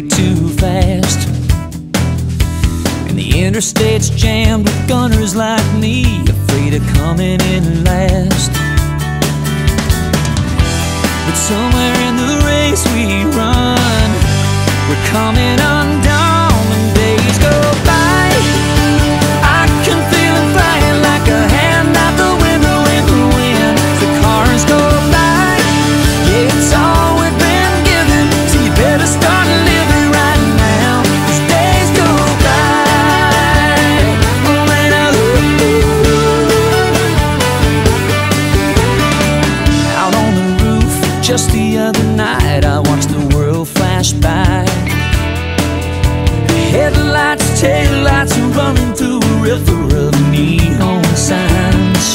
too fast, and the interstate's jammed with gunners like me, afraid of coming in last. But somewhere in the race we run, we're coming undone when days go by. I can feel them flying like a hand out the window in the wind. The cars go by, yeah, it's all we've been given, so you better start living right now, as days go by. Oh, and out on the roof just the other night, I watched the world flash by. Headlights, taillights are running through a river of neon signs.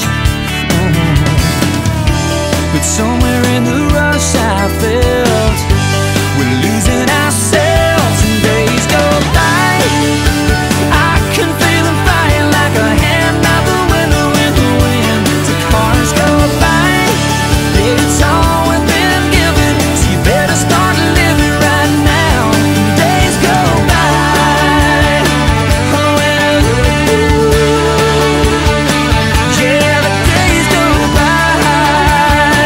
But somewhere in the rush I felt we're losing ourselves, and days go by. I can feel them flying like a hand out the window in the wind. The cars go by, yeah, it's all we've been given, so you better start living right now. Days go by. Oh, yeah, the days go by.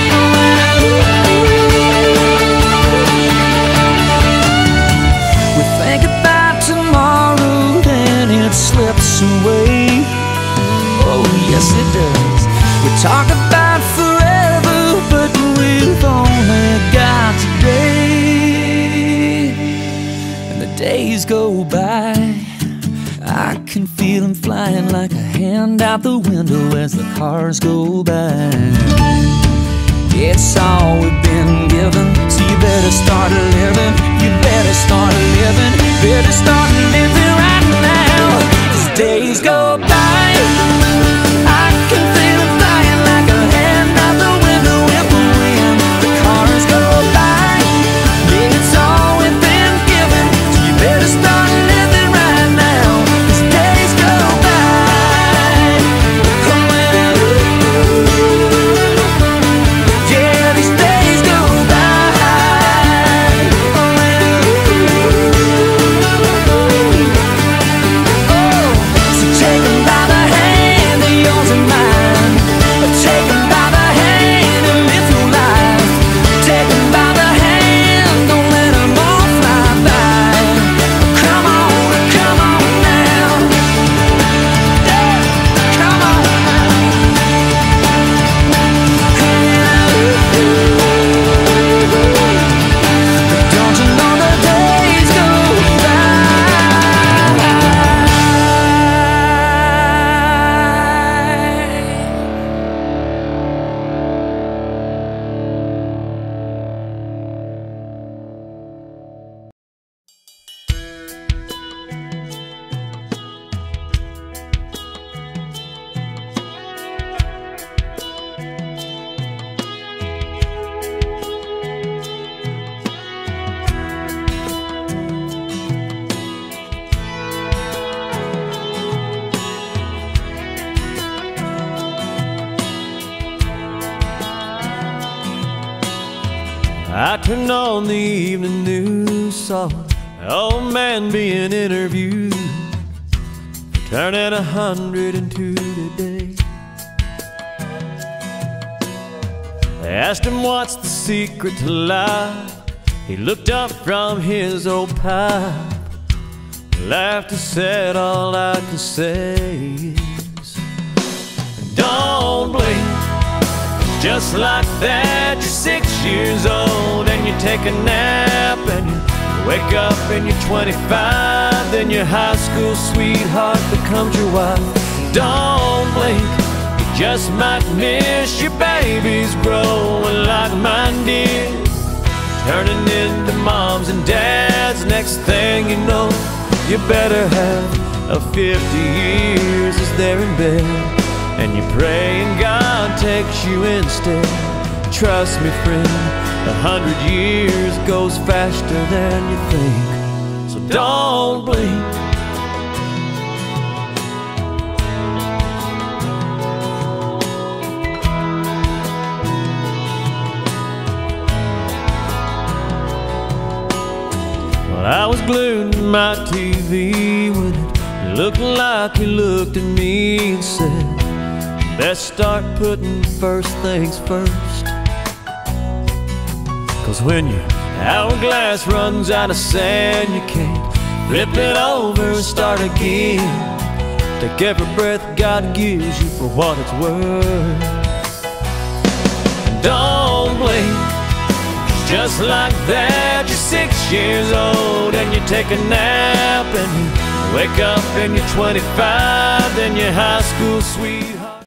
We think about tomorrow, then it slips away. Oh, yes it does. We talk about forever, but we've only got today, and the days go by. I can feel them flying like a hand out the window as the cars go by. It's all we've been given, so you better start living. You better start living. Better start living right now, as days go by. I can feel them flying like a hand out the window in the wind. The cars go by, yeah, it's all we've been given, so you better start living right now, as days go by. Oh, yeah, these days go by. Oh, so take 'em by the hand, they're yours and mine. Take 'em by the hand and live your life. Take 'em by the hand, don't let 'em all fly by. Come on now. Yeah, come on. Don't you know the days go by? I turned on the evening news, saw an old man being interviewed for turning 102 today. They asked him what's the secret to life. He looked up from his old pipe, laughed and said, all I can say is, don't blink. Just like that, you're 6 years old and you take a nap and you wake up and you're 25. Then your high school sweetheart becomes your wife. Don't blink, you just might miss your babies growing like mine did, turning into moms and dads. Next thing you know, you better have a 50 years as they're in bed, and you pray and God takes you instead. Trust me, friend, 100 years goes faster than you think, so don't blink. Well, I was glued to my TV when it looked like he looked at me and said, best start putting first things first. 'Cause when your hourglass runs out of sand, you can't flip it over and start again. Take every breath God gives you for what it's worth. Don't blink, just like that you're 6 years old and you take a nap and you wake up and you're 25, then your high school sweetheart